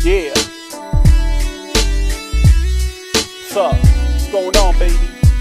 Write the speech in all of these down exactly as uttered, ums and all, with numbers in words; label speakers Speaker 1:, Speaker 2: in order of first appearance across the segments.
Speaker 1: Yeah. What's up? What's going on, baby?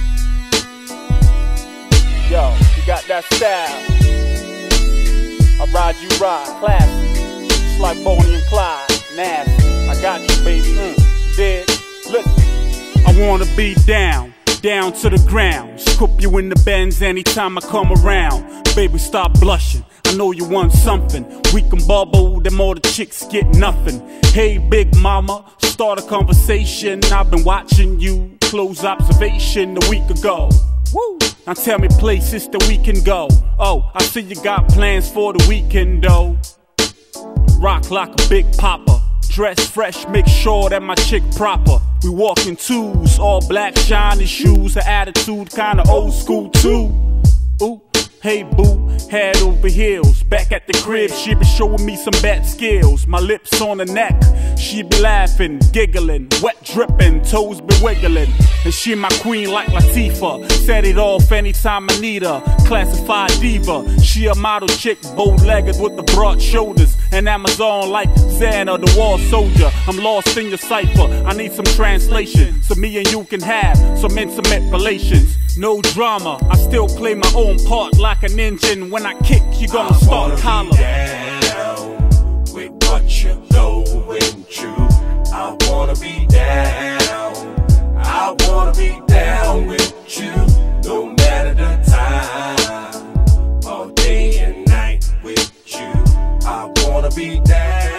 Speaker 1: Yo, you got that style. I ride, you ride. Classy. Just like Bonnie and Clyde. Nasty. I got you, baby. Mm. Dead. Listen. I wanna be down. Down to the ground. Scoop you in the Benz anytime I come around. Baby, stop blushing. I know you want something. We can bubble, them all the chicks get nothing. Hey, big mama, start a conversation. I've been watching you, close observation a week ago. Woo! Now tell me places that we can go. Oh, I see you got plans for the weekend though. Rock like a big papa. Dress fresh, make sure that my chick proper. We walk in twos, all black shiny shoes. Her attitude kinda old school too. Ooh, hey boo, head over heels. Back at the crib, she be showing me some bad skills. My lips on her neck, she be laughing, giggling, wet dripping, toes be wiggling. And she my queen like Latifah. Set it off anytime I need her. Classified diva, she a model chick, bow-legged with the broad shoulders. And Amazon like Xana, the wall soldier. I'm lost in your cipher, I need some translation, so me and you can have some intimate relations. No drama, I still play my own part like an engine. When I kick, you gonna
Speaker 2: I
Speaker 1: start hollering.
Speaker 2: Down with what you're going through. I wanna be down. I wanna be down with you, no matter the time. All day and night with you. I wanna be down.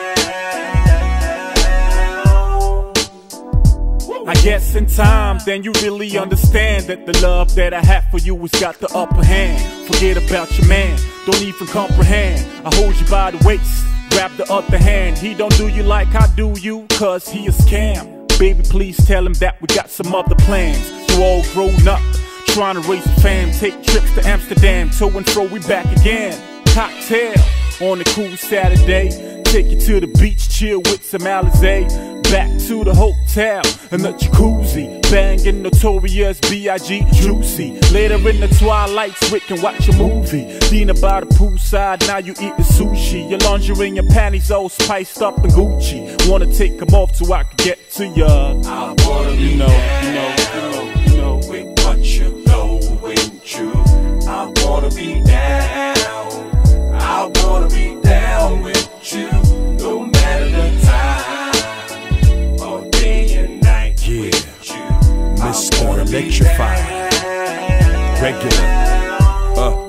Speaker 1: I guess in time, then you really understand that the love that I have for you has got the upper hand. Forget about your man, don't even comprehend. I hold you by the waist, grab the other hand. He don't do you like I do you, cause he a scam. Baby, please tell him that we got some other plans. You all grown up, trying to raise a fam. Take trips to Amsterdam, to and fro, we back again. Cocktail on a cool Saturday. Take you to the beach, chill with some Alizé. Back to the hotel in the jacuzzi, banging Notorious B I G Juicy. Later in the twilights, we can watch a movie. Dina by the poolside, now you eat the sushi. Your lingerie and your panties all spiced up and Gucci. Wanna take them off so I can get to ya.
Speaker 2: I wanna be
Speaker 1: you know,
Speaker 2: down,
Speaker 1: you know, you know, you know.
Speaker 2: with what you're going through. I wanna be down. I wanna be down with you, no matter the time. All day and night
Speaker 3: Yeah.
Speaker 2: with you.
Speaker 3: Mister
Speaker 2: I wanna be
Speaker 3: Electrified.
Speaker 2: down.
Speaker 3: Regular. Uh.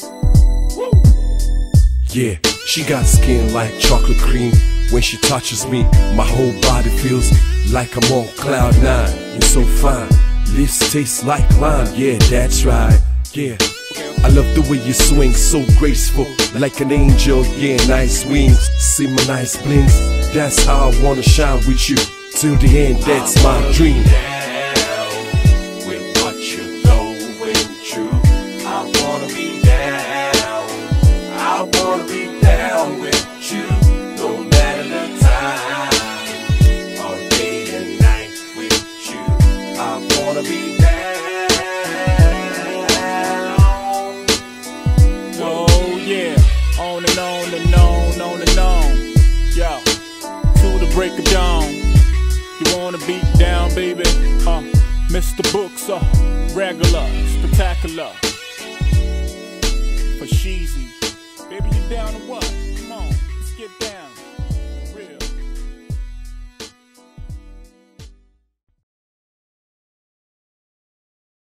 Speaker 3: Yeah, she got skin like chocolate cream. When she touches me, my whole body feels like I'm on cloud nine. You're so fine, lips taste like lime. Yeah, that's right. Yeah, I love the way you swing, so graceful, like an angel. Yeah, nice wings, see my nice blings. That's how I wanna shine with you till the end. That's my dream.
Speaker 2: Down with what you're going through. I wanna be down. I wanna be down with you, no matter the time. All day and night with you. I wanna be down.
Speaker 1: Oh yeah, on and on and on, on and on. Yo, to the break of dawn. You wanna beat down, baby? Uh, Mister Books, uh, regular, spectacular. For Sheezy, baby, you down to what?